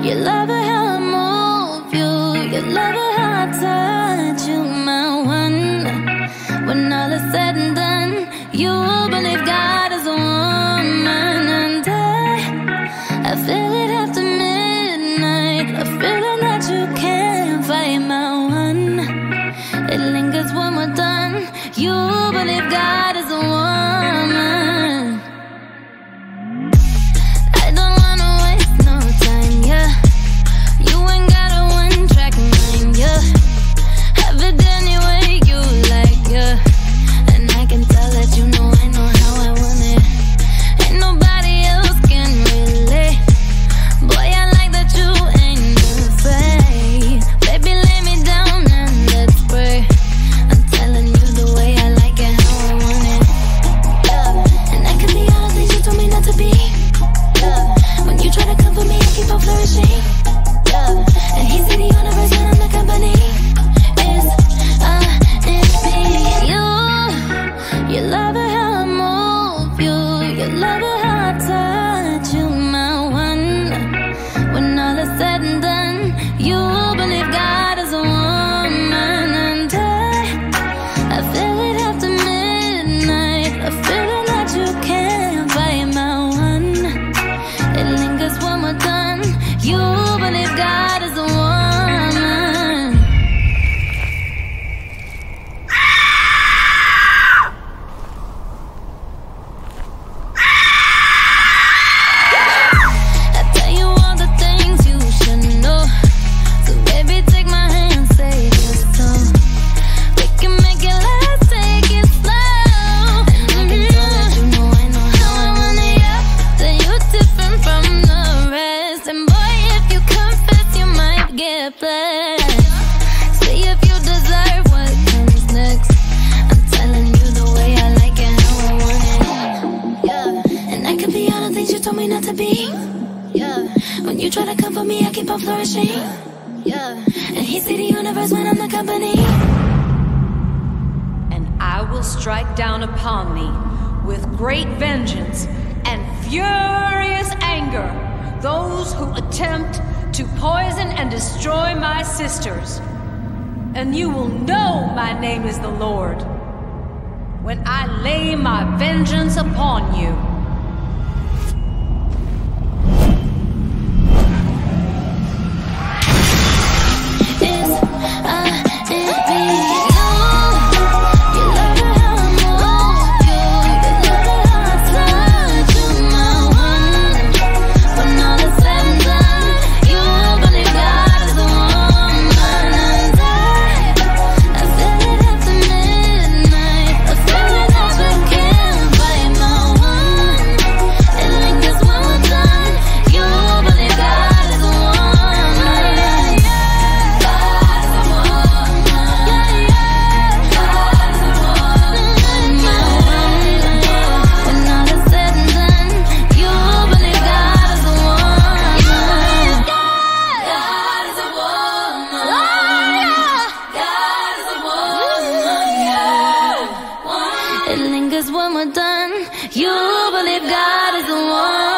You love it how I move you. You love it how I touch you, my one. When all is said and done, you believe God is a woman. And I feel it after midnight, a feeling that you can't fight, my one. It lingers when we're done. You believe God is a woman. I don't wanna waste no time, yeah. You ain't got a one-track mind, yeah. Have it any way you like, yeah. And I can tell that you know I know how I want it. Ain't nobody else can relate. Boy, I like that you ain't afraid. Baby, lay me down and let's pray. I'm telling you the way I like it, how I want it, yeah. And I can be all the things you told me not to be, yeah. When you try to come for me, I keep on flourishing, yeah. And he see the universe when I'm the company. You love it how I move you. You love it how I touch you, my one. When all is said and done, you believe God is a woman. And I feel it after midnight, a feeling that you can't fight, my one. It lingers when we're done. You believe God is a woman. See if you deserve what comes next. I'm telling you the way I like it, how I want it, yeah. And I can be all the things you told me not to be, yeah. When you try to come for me, I keep on flourishing, yeah. And he see the universe when I'm the company. And I will strike down upon thee with great vengeance and furious anger those who attempt to poison and destroy my sisters. And you will know my name is the Lord when I lay my vengeance upon you. It lingers when we're done. You believe God is the one.